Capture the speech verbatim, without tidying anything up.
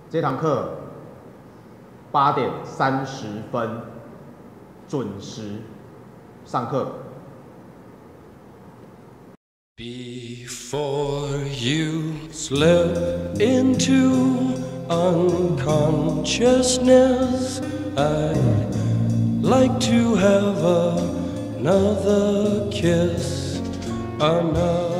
这堂课八点三十分准时上课。 Before you slip into unconsciousness, I'd like to have another kiss, another